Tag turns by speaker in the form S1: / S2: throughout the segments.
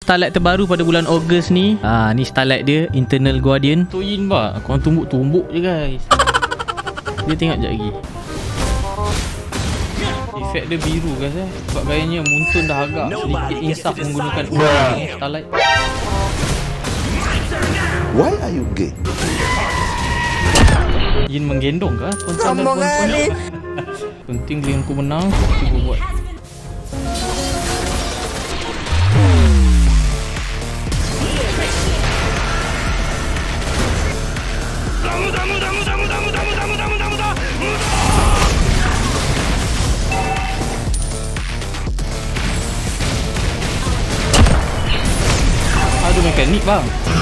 S1: Starlight terbaru pada bulan Ogos ni. Ni Starlight dia, Internal Guardian. Tuin ba, korang tumbuk-tumbuk je guys. Dia tengok sekejap lagi. Efek dia biru guys sebab gayanya Muntun dah agak sedikit insaf menggunakan Starlight.
S2: Why are you gay?
S1: Yin menggendong kah tuan-tuan dan puan-puan? Penting kalian ku menang. Cuba buat. Aduh mekanik bang.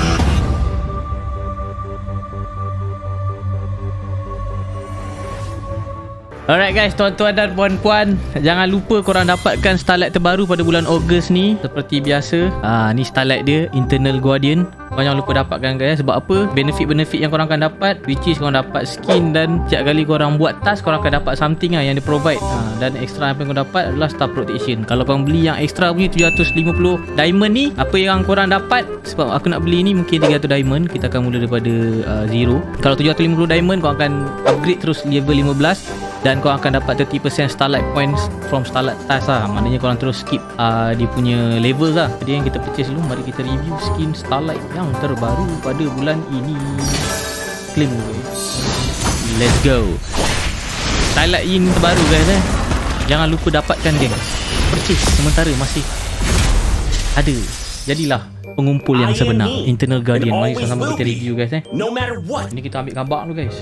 S1: Alright guys, tuan-tuan dan puan-puan, jangan lupa korang dapatkan Starlight terbaru pada bulan Ogos ni. Seperti biasa, ni Starlight dia, Internal Guardian. Korang jangan lupa dapatkan guys. Sebab apa? Benefit-benefit yang korang akan dapat, which is korang dapat skin, dan setiap kali korang buat task, korang akan dapat something yang dia provide. Dan extra apa yang korang dapat adalah Star Protection. Kalau korang beli yang extra punya 750 diamond ni, apa yang korang dapat, sebab aku nak beli ni mungkin 300 diamond, kita akan mula daripada zero. Kalau 750 diamond, korang akan upgrade terus level 15. Dan korang akan dapat 30% Starlight points from Starlight task lah. Maknanya korang terus skip dia punya level lah. Jadi yang kita purchase dulu, mari kita review skin Starlight yang terbaru pada bulan ini. Claim guys. Let's go. Starlight ini terbaru guys Jangan lupa dapatkan geng. Purchase sementara masih ada. Jadilah pengumpul yang sebenar. Internal Guardian. Mari sama-sama kita review guys Ini kita ambil gambar dulu guys.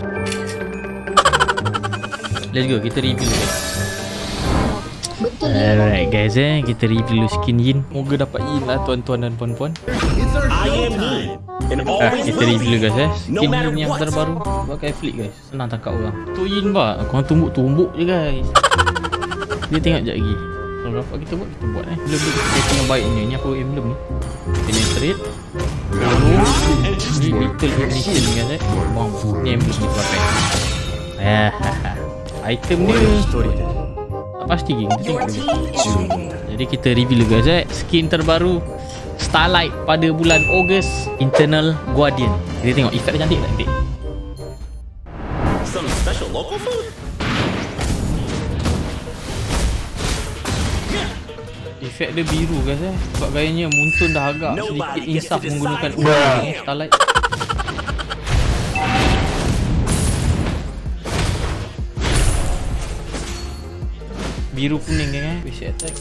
S1: Let's go, kita review guys. Alright guys kita review skin Yin. Moga dapat Yin lah tuan-tuan dan puan-puan. Kita review guys skin Yin yang terbaru. Pakai flick guys, senang tangkap orang. Tu Yin ba, korang tumbuk-tumbuk je guys. Dia tengok sekejap lagi. Kalau dapat kita buat Belum setting yang baik ni. Ni apa emblem ni? Penetrate. Ni little ignition ni guys Ni emblem ni pakai. Item dia tak pasti geng, kita tengok dulu. Jadi kita review dulu guys skin terbaru Starlight pada bulan Ogos, Internal Guardian. Kita tengok efek dia cantik tak nanti.
S3: Some special local food?
S1: Efek dia biru guys sebab gayanya Muntun dah agak sedikit insaf menggunakan Starlight. Biru kuning kan basic attack.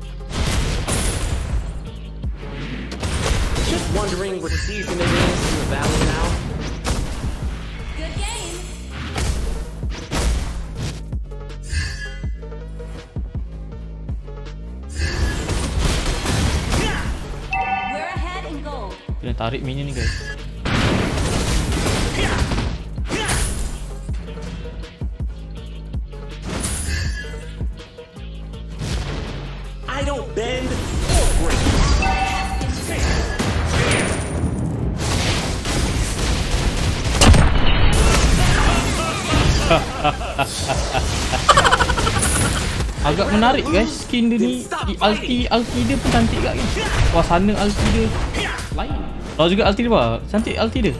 S3: Just wondering what season it is in the valley now.
S4: Good game. We're ahead in gold.
S1: Kena tarik minion ni guys.
S3: I don't bend or break.
S1: Agak menarik guys skin dia ni. Ulti dia pun cantik kat kan. Suasana ulti dia lain. Kalau juga ulti dia apa? Cantik ulti dia.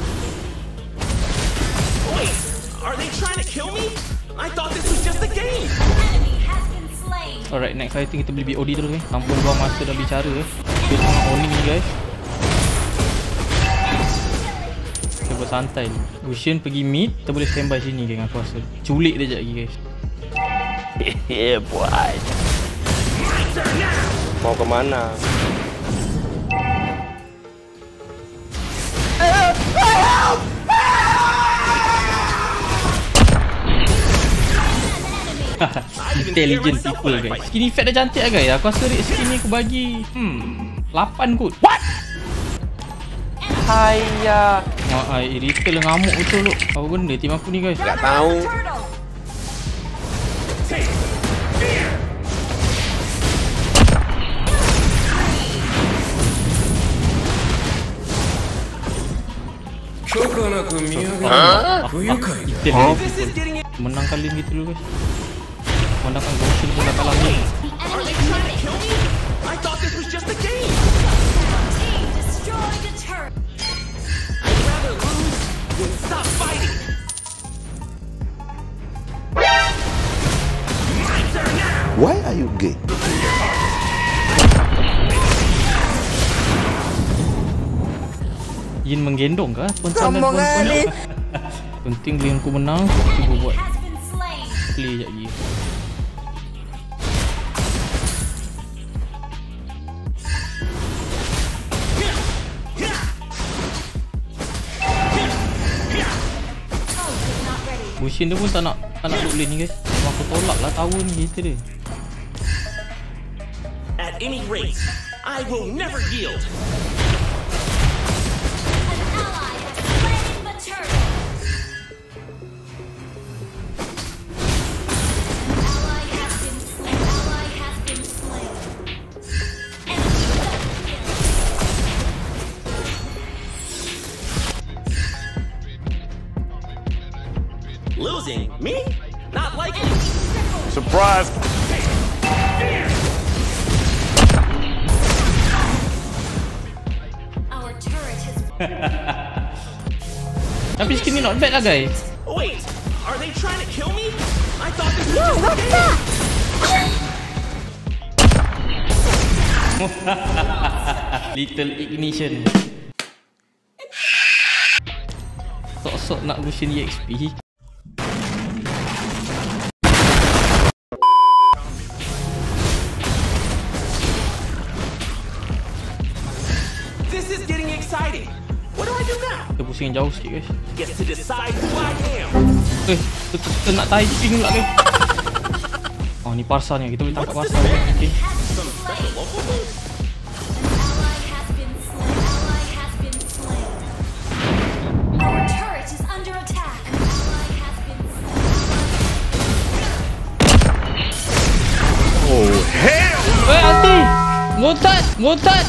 S3: Wait, are they trying to kill me? I thought this was just a game.
S4: Enemy has been slain.
S1: Alright, next fighting kita beli BOD terus Tampun buang masa dah bicara Dia tengah owning ni guys. Kita bersantai ni. Gusion pergi mid, kita boleh standby sini geng aku rasa. Culik dia sekejap lagi guys.
S2: Yeah boy. Mau ke mana?
S1: Intelligent people guys. Skin effect dah cantik lah guys. Aku rasa rate skin ni aku bagi 8 kot. What?
S2: Hayya.
S1: Irritate lah, ngamuk betul tu. Apa benda team aku ni guys?
S2: Tak tahu. Menang kalian gitu dulu guys. Menangkan Goshin pun dah kalah ni.
S3: Are they trying to kill me? I thought this was just a game.
S1: Yin menggendong kah tuan-tuan dan puan-puan? Penting beli aku menang. Cuba buat
S4: Has been slain.
S1: play sekejap lagi.
S4: Not ready.
S1: Bushin dia pun tak nak duduk lane ni guys. Memang aku tolak lah tower ni kita dia.
S3: At any rate, I will never yield.
S4: An ally has slain the turtle. An ally has been slain. Ally has been slain. Enemy double kill.
S3: Losing? Me? Not likely.
S4: Enemy triple.
S2: Surprise!
S4: Our turret has
S1: Tapi skin ni not bad lah guys.
S3: Wait, are they trying to kill me? I thought this was just a game.
S1: Little ignition. Sok-sok nak Bushin EXP.
S3: This is getting exciting. What do I do now?
S1: Kita pusing jauh sikit guys.
S3: Gets to decide who I am.
S1: Kita nak tie ping pula guys. Oh ni Parsa ni. Kita boleh tangkap Parsa ni. Okay.
S3: Some special local moves?
S4: ally has been slain. Ally has been slain. Our turret is under attack. Ally has been slain.
S1: Hati! Murtad!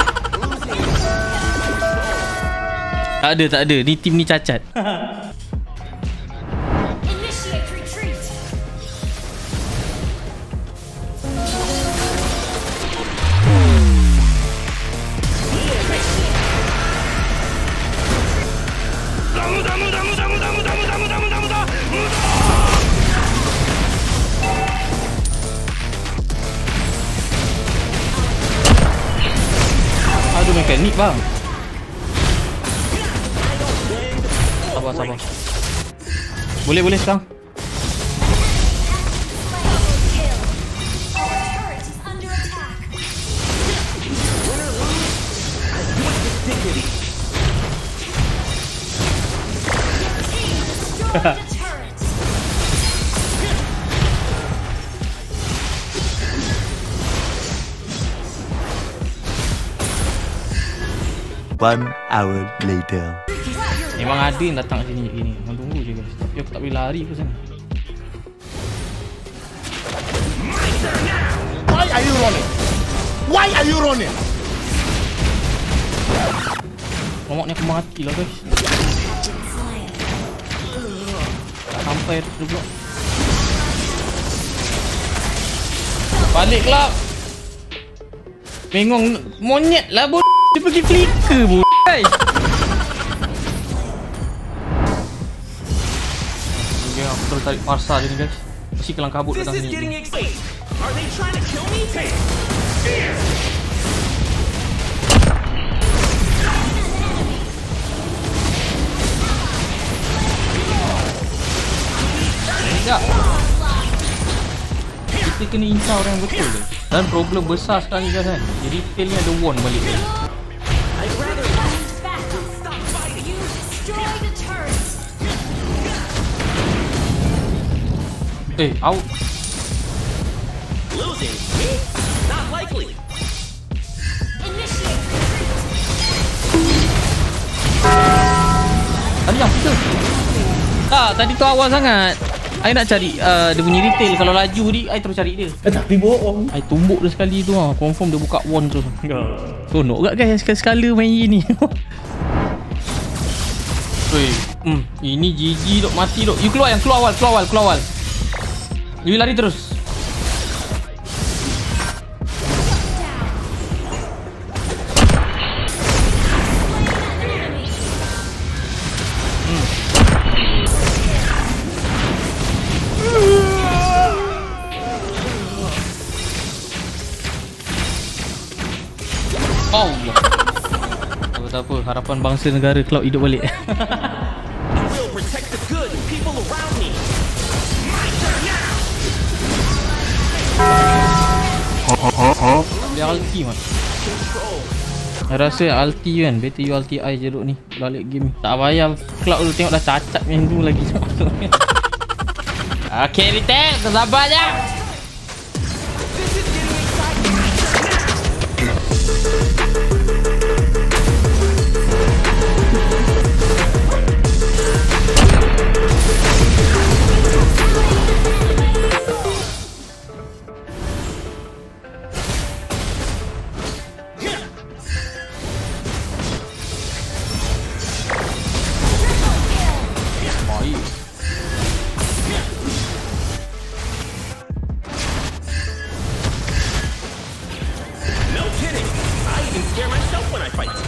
S1: Tak ada. Ni tim ni cacat.
S4: Initiate retreat.
S1: Aduh mekanik bang. Sabar. Boleh sekarang.
S4: Kill. Our turret is under attack.
S3: Dignity.
S4: Team destroyed the turret.
S5: 1 hour later.
S1: Memang ada yang datang sini gini. Orang tunggu je guys. Tapi aku tak boleh lari ke sana.
S5: Why are you running? Why are you running?
S1: Momok ni aku mati lah guys. Tak sampai tu pula. Balik lah. Bengong monyet lah bodoh. Dia pergi flicker bodoh. Guys. Okay, aku terus tarik Parsa je ni guys. Mesti kelang kabut
S3: This
S1: datang
S3: is getting
S1: sini.
S3: exciting. Are they trying to kill me?
S1: Sekejap. Kita kena incar orang yang betul je. Dan problem besar sekarang ni guys kan. Jadi retail ni ada won balik guys.
S3: I'd rather
S4: Back.
S3: stop fighting.
S4: You destroy the turret.
S1: Out.
S3: Losing? Me? Not likely.
S4: Initiate retreat.
S1: Tadi yang kita. Tak, tadi tu awal sangat. I nak cari dia punya retail. Kalau laju ni, I terus cari dia.
S2: Tapi bohong.
S1: I tumbuk dia sekali tu lah. Confirm dia buka won terus. Sonok kat guys sekali-sekala main ni. Ini GG dok, mati dok. You keluar awal. You lari terus. Allah. Tak apa, harapan bangsa negara Cloud hidup balik.
S3: I will protect the good people around me. My turn now.
S1: Dia ulti man. Saya rasa ulti kan, better you ulti I je duk ni balik game. Tak payah Cloud tu tengok dah cacat macam tu lagi. Okay, Ritek, sabar je.
S3: No kidding. I even scare myself when I fight.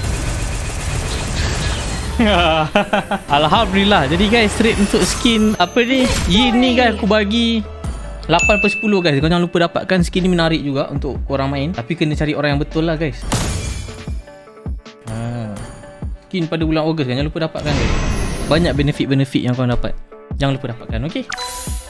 S1: Alhamdulillah. Jadi guys, trade untuk skin apa ni? Yin ni guys aku bagi 8/10 guys. Kau jangan lupa dapatkan skin ni, menarik juga untuk korang main. Tapi kena cari orang yang betul lah guys. Skin pada bulan Ogos kan, jangan lupa dapatkan guys. Banyak benefit-benefit yang kau dapat. Jangan lupa dapatkan, okey?